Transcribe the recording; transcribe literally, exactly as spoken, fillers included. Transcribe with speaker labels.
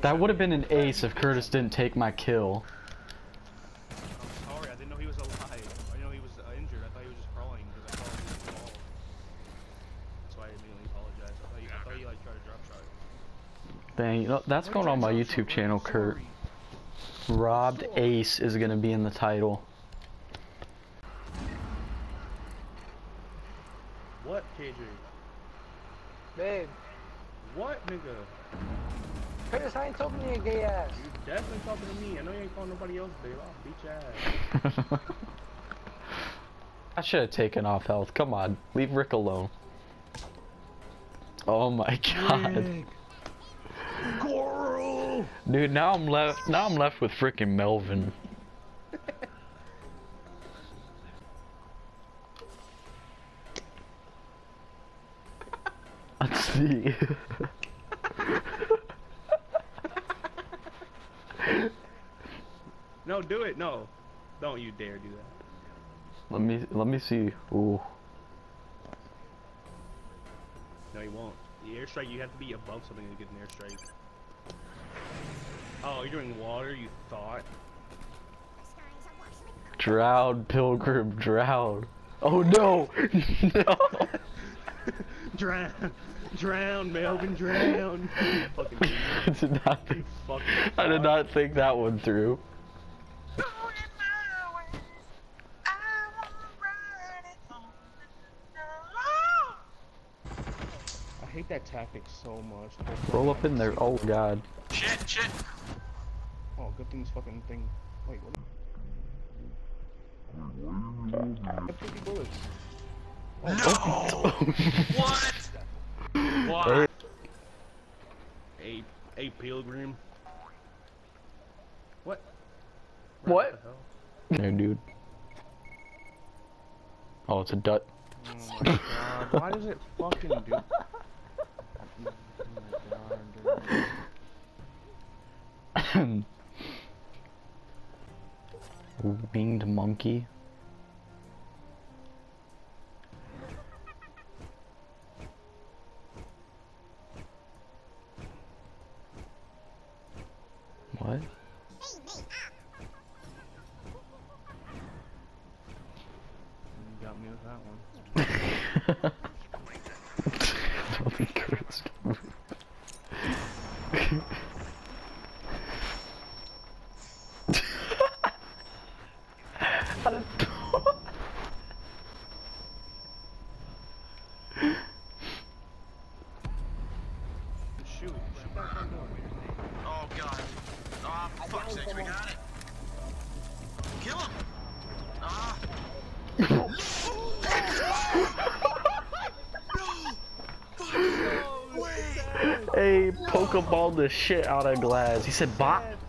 Speaker 1: That would have been an ace if Curtis didn't take my kill.
Speaker 2: I'm sorry, I didn't know he was alive. I didn't know he was uh, injured. I thought he was just crawling because I crawled into the wall. That's why I immediately apologized. I thought you, I thought you like tried to drop shot.
Speaker 1: Dang, you know, that's going on my YouTube channel, Kurt. Robbed Ace is gonna be in the title.
Speaker 2: What, K J?
Speaker 3: Babe.
Speaker 2: What, nigga?
Speaker 3: Curtis, I ain't talking to you, gay ass.
Speaker 2: You definitely talking to me. I know you ain't calling nobody else, babe. I'll beat your ass.
Speaker 1: I should have taken off health. Come on, leave Rick alone. Oh my god.
Speaker 2: Rick. Coral.
Speaker 1: Dude, now I'm left. Now I'm left with frickin' Melvin. Let's see.
Speaker 2: No, do it. No, don't you dare do that.
Speaker 1: Let me let me see. Ooh.
Speaker 2: No, you won't. The airstrike, you have to be above something to get an airstrike. Oh, you're doing water, you thought?
Speaker 1: Drown, Pilgrim, drown. Oh no! No!
Speaker 2: Drown! Drown, Melvin, drown! Fucking
Speaker 1: I did not think,
Speaker 2: fucking
Speaker 1: I did not think that one through.
Speaker 2: I hate that tactic so much.
Speaker 1: Roll up in there. Oh god.
Speaker 4: Shit, shit.
Speaker 2: Oh, good thing this fucking thing. Wait, what? I have fifty bullets.
Speaker 4: No! What? What?
Speaker 2: A, a pilgrim. What?
Speaker 1: What? No, dude. Oh, it's a dut.
Speaker 2: Oh my god, why does it fucking do? Oh my god, dude.
Speaker 1: Winged monkey. What?
Speaker 2: You got me with that one.
Speaker 1: I don't think Kurt's gonna move.
Speaker 2: Shoot, shoot that front door.
Speaker 4: Oh god. Oh, for fuck's sake, we got it. Kill him! Ah!
Speaker 1: Hey, Pokeball the shit out of Glass. He said bot.